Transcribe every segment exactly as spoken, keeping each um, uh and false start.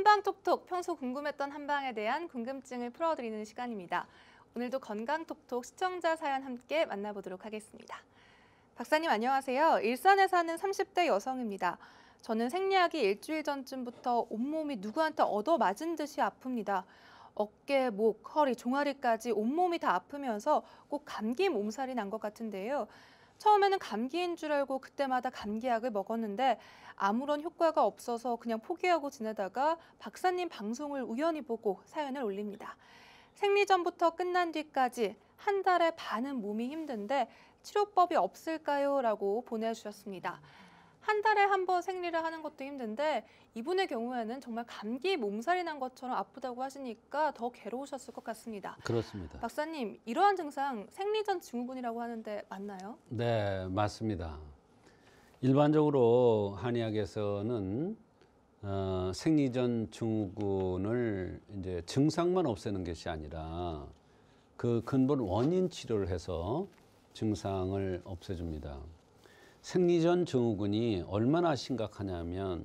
한방톡톡, 평소 궁금했던 한방에 대한 궁금증을 풀어드리는 시간입니다. 오늘도 건강톡톡 시청자 사연 함께 만나보도록 하겠습니다. 박사님 안녕하세요. 일산에 사는 삼십 대 여성입니다. 저는 생리하기 일주일 전쯤부터 온몸이 누구한테 얻어맞은 듯이 아픕니다. 어깨, 목, 허리, 종아리까지 온몸이 다 아프면서 꼭 감기 몸살이 난 것 같은데요. 처음에는 감기인 줄 알고 그때마다 감기약을 먹었는데 아무런 효과가 없어서 그냥 포기하고 지내다가 박사님 방송을 우연히 보고 사연을 올립니다. 생리 전부터 끝난 뒤까지 한 달에 반은 몸이 힘든데 치료법이 없을까요? 라고 보내주셨습니다. 한 달에 한 번 생리를 하는 것도 힘든데 이분의 경우에는 정말 감기 몸살이 난 것처럼 아프다고 하시니까 더 괴로우셨을 것 같습니다. 그렇습니다. 박사님, 이러한 증상 생리 전 증후군이라고 하는데 맞나요? 네, 맞습니다. 일반적으로 한의학에서는 어, 생리 전 증후군을 이제 증상만 없애는 것이 아니라 그 근본 원인 치료를 해서 증상을 없애줍니다. 생리 전 증후군이 얼마나 심각하냐면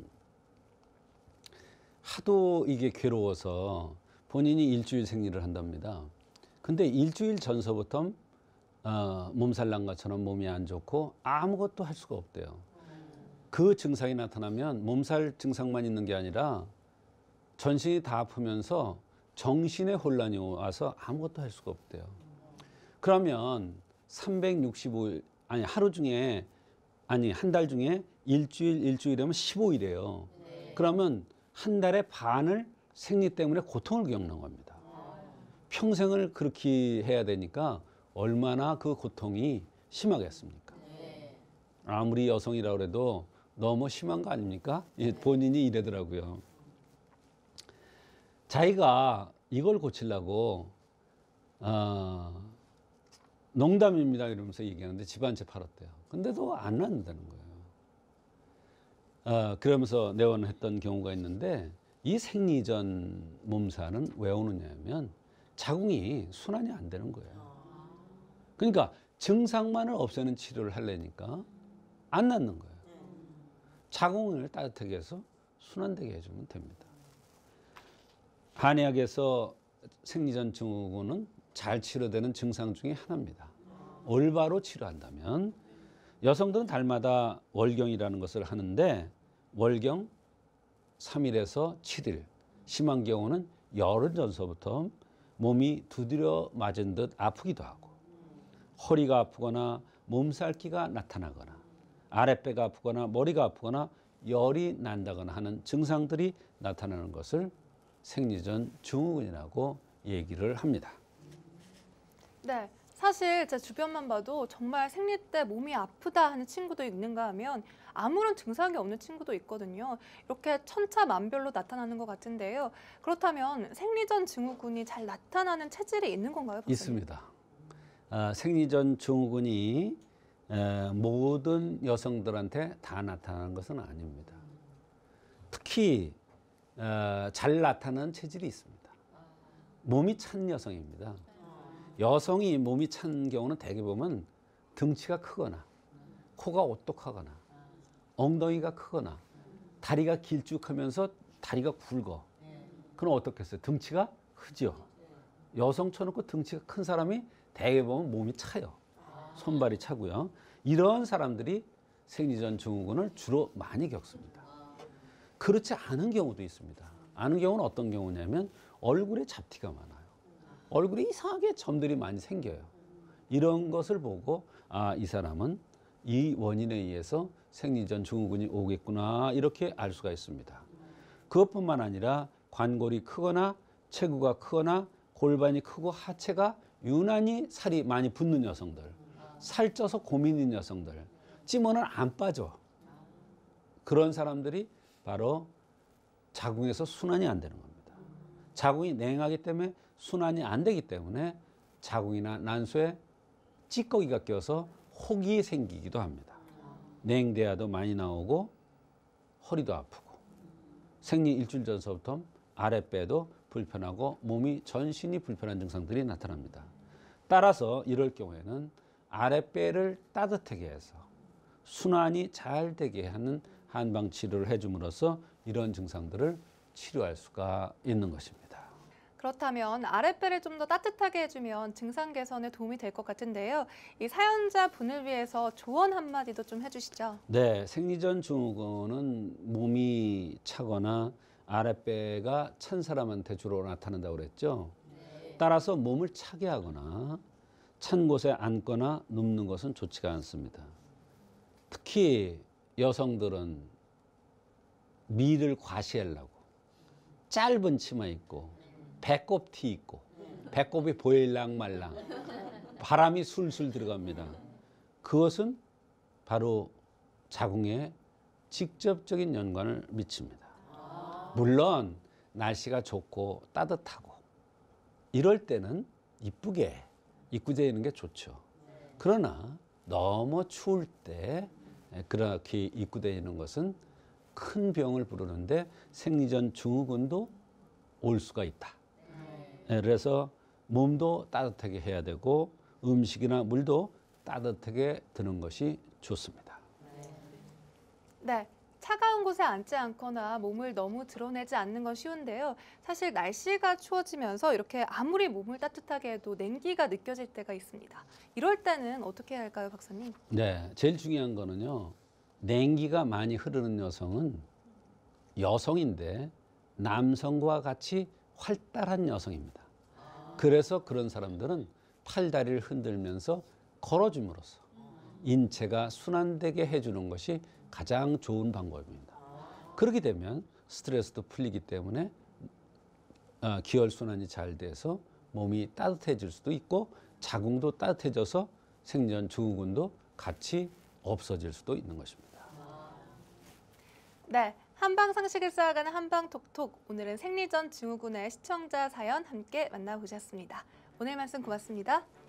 하도 이게 괴로워서 본인이 일주일 생리를 한답니다. 근데 일주일 전서부터 어, 몸살 난 것처럼 몸이 안 좋고 아무것도 할 수가 없대요. 그 증상이 나타나면 몸살 증상만 있는 게 아니라 전신이 다 아프면서 정신의 혼란이 와서 아무것도 할 수가 없대요. 그러면 삼백육십오 일 아니 하루 중에 아니 한 달 중에 일주일 일주일이면 십오 일이에요. 네. 그러면 한 달에 반을 생리 때문에 고통을 겪는 겁니다. 평생을 그렇게 해야 되니까 얼마나 그 고통이 심하겠습니까? 네. 아무리 여성이라고 해도 너무 심한 거 아닙니까? 네. 본인이 이래더라고요. 자기가 이걸 고치려고 어, 농담입니다 이러면서 얘기하는데 집 한 채 팔았대요. 근데도 안 낫는다는 거예요. 어, 그러면서 내원했던 경우가 있는데 이 생리 전 몸살은 왜 오느냐면 자궁이 순환이 안 되는 거예요. 그러니까 증상만을 없애는 치료를 하려니까 안 낫는 거예요. 자궁을 따뜻하게 해서 순환되게 해주면 됩니다. 한의학에서 생리 전 증후군은 잘 치료되는 증상 중에 하나입니다. 올바로 치료한다면 여성들은 달마다 월경이라는 것을 하는데 월경 삼 일에서 칠 일, 심한 경우는 열흘 전서부터 몸이 두드려 맞은 듯 아프기도 하고 허리가 아프거나 몸살기가 나타나거나 아랫배가 아프거나 머리가 아프거나 열이 난다거나 하는 증상들이 나타나는 것을 생리 전 증후군이라고 얘기를 합니다. 네, 사실 제 주변만 봐도 정말 생리 때 몸이 아프다 하는 친구도 있는가 하면 아무런 증상이 없는 친구도 있거든요. 이렇게 천차만별로 나타나는 것 같은데요. 그렇다면 생리 전 증후군이 잘 나타나는 체질이 있는 건가요, 박사님? 있습니다. 아, 생리 전 증후군이 에, 모든 여성들한테 다 나타나는 것은 아닙니다. 특히 어, 잘 나타나는 체질이 있습니다. 몸이 찬 여성입니다. 여성이 몸이 찬 경우는 대개 보면 등치가 크거나 코가 오똑하거나 엉덩이가 크거나 다리가 길쭉하면서 다리가 굵어. 그럼 어떻겠어요? 등치가 크죠. 여성 쳐놓고 등치가 큰 사람이 대개 보면 몸이 차요. 손발이 차고요. 이런 사람들이 생리 전 증후군을 주로 많이 겪습니다. 그렇지 않은 경우도 있습니다. 않은 경우는 어떤 경우냐면 얼굴에 잡티가 많아요. 얼굴에 이상하게 점들이 많이 생겨요. 이런 것을 보고 아, 이 사람은 이 원인에 의해서 생리 전 증후군이 오겠구나 이렇게 알 수가 있습니다. 그것뿐만 아니라 관골이 크거나 체구가 크거나 골반이 크고 하체가 유난히 살이 많이 붙는 여성들, 살쪄서 고민인 여성들, 찌면은 안 빠져. 그런 사람들이 바로 자궁에서 순환이 안 되는 겁니다. 자궁이 냉하기 때문에 순환이 안 되기 때문에 자궁이나 난소에 찌꺼기가 껴서 혹이 생기기도 합니다. 냉대야도 많이 나오고 허리도 아프고 생리 일주일 전서부터 아랫배도 불편하고 몸이 전신이 불편한 증상들이 나타납니다. 따라서 이럴 경우에는 아랫배를 따뜻하게 해서 순환이 잘 되게 하는 한방 치료를 해줌으로써 이런 증상들을 치료할 수가 있는 것입니다. 그렇다면 아랫배를 좀 더 따뜻하게 해주면 증상 개선에 도움이 될 것 같은데요. 이 사연자 분을 위해서 조언 한마디도 좀 해주시죠. 네, 생리전 증후군은 몸이 차거나 아랫배가 찬 사람한테 주로 나타난다고 그랬죠. 따라서 몸을 차게 하거나 찬 곳에 앉거나 눕는 것은 좋지가 않습니다. 특히 여성들은 미를 과시하려고 짧은 치마 입고 배꼽 티 입고 배꼽이 보일랑 말랑 바람이 술술 들어갑니다. 그것은 바로 자궁에 직접적인 연관을 미칩니다. 물론 날씨가 좋고 따뜻하고 이럴 때는 이쁘게 입고 다니는 게 좋죠. 그러나 너무 추울 때 그렇게 입고 다니는 것은 큰 병을 부르는데 생리전 증후군도 올 수가 있다. 그래서 몸도 따뜻하게 해야 되고 음식이나 물도 따뜻하게 드는 것이 좋습니다. 네, 차가운 곳에 앉지 않거나 몸을 너무 드러내지 않는 건 쉬운데요. 사실 날씨가 추워지면서 이렇게 아무리 몸을 따뜻하게 해도 냉기가 느껴질 때가 있습니다. 이럴 때는 어떻게 해야 할까요, 박사님? 네, 제일 중요한 거는요. 냉기가 많이 흐르는 여성은 여성인데 남성과 같이 활달한 여성입니다. 그래서 그런 사람들은 팔다리를 흔들면서 걸어줌으로써 인체가 순환되게 해주는 것이 가장 좋은 방법입니다. 그렇게 되면 스트레스도 풀리기 때문에 기혈순환이 잘 돼서 몸이 따뜻해질 수도 있고 자궁도 따뜻해져서 생리전 증후군도 같이 없어질 수도 있는 것입니다. 네, 한방 상식을 쌓아가는 한방톡톡. 오늘은 생리전 증후군의 시청자 사연 함께 만나보셨습니다. 오늘 말씀 고맙습니다.